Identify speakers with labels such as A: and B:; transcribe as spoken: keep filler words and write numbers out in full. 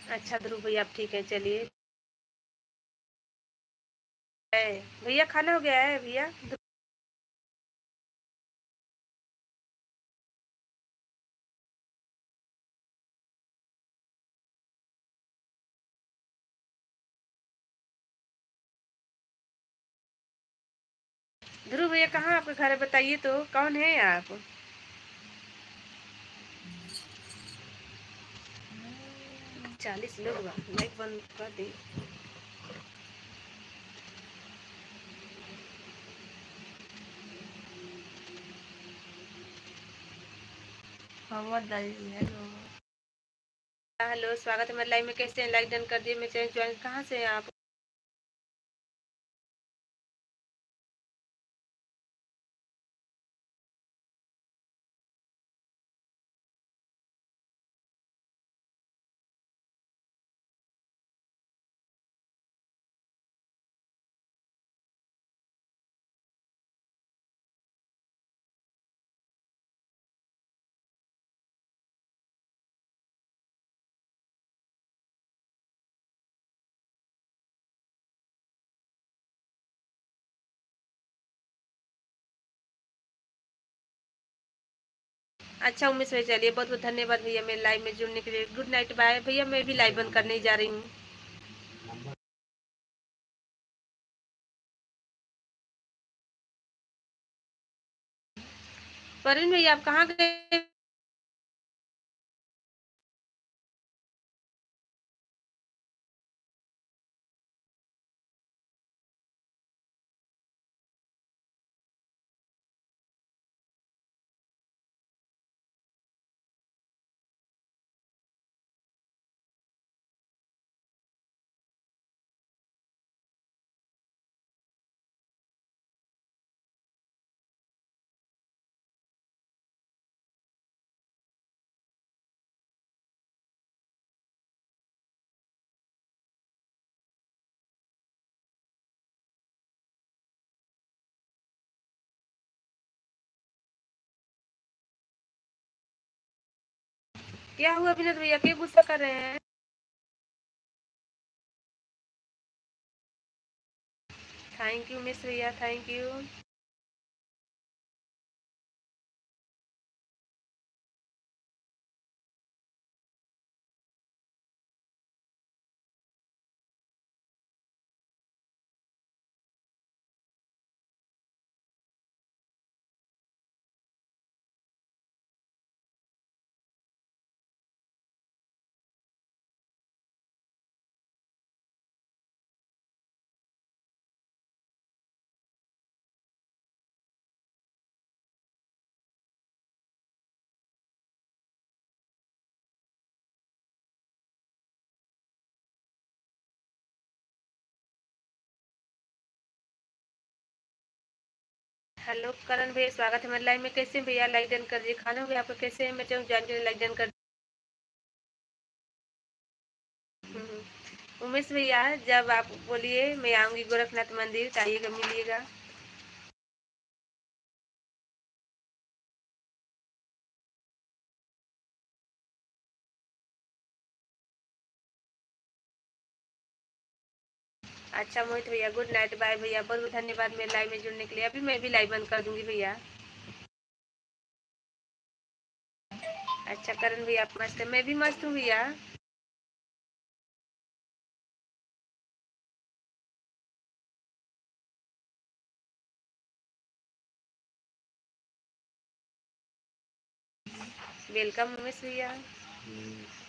A: अच्छा ध्रुव भैया आप ठीक है, चलिए। भैया खाना हो गया है भैया? ध्रुव भैया कहाँ आपका घर है, बताइए तो, कौन है आप? चालीस लोग बा, लाइक बंद कर दी। मोहम्मद अली, हेलो। हेलो, स्वागत है मेरे लाइव में। कैसे हैं? लाइक डन कर दिए, मैं चैनल ज्वाइन। कहाँ से हैं आप? अच्छा उमेश भाई, चलिए, बहुत बहुत धन्यवाद भैया मेरे लाइव में जुड़ने के लिए। गुड नाइट, बाय भैया। मैं भी लाइव बंद करने जा रही हूँ। परवीन भैया आप कहाँ गए? क्या हुआ विनोद भैया, क्यों गुस्सा कर रहे हैं? थैंक यू मिस भैया, थैंक यू। हेलो करण भैया, स्वागत है मेरे लाइव में। कैसे हैं भैया? लाइक डन कर दिए। खाना हो गया आपका? कैसे हैं? मैं चाहूँ जान के लाइक डन कर। हम्म, उमेश भैया जब आप बोलिए मैं आऊंगी गोरखनाथ मंदिर, तो आइएगा, मिलिएगा। अच्छा मोहित भैया, गुड नाइट, बाय भैया। बहुत बहुत धन्यवाद मेरे लाइव में जुड़ने के लिए। अभी मैं भी लाइव बंद कर दूंगी भैया। अच्छा करण भैया आप मस्त है, मैं भी मस्त हूँ भैया। वेलकम उमेश भैया।